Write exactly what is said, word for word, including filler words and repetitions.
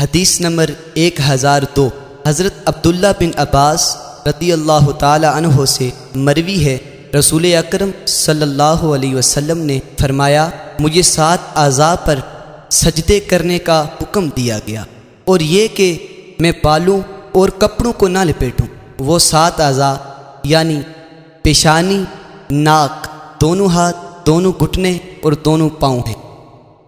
हदीस नंबर एक हज़ार दो। हज़रत अब्दुल्ला बिन अब्बास रदी अल्लाह ताला अन्हो से मरवी है, रसूल अकरम सल्लल्लाहु अलैहि वसल्लम ने फरमाया, मुझे सात आज़ा पर सजदे करने का हुक्म दिया गया और ये कि मैं पालूं और कपड़ों को ना लपेटूं। वो सात आज़ा यानी पेशानी, नाक, दोनों हाथ, दोनों घुटने और दोनों पाँव हैं।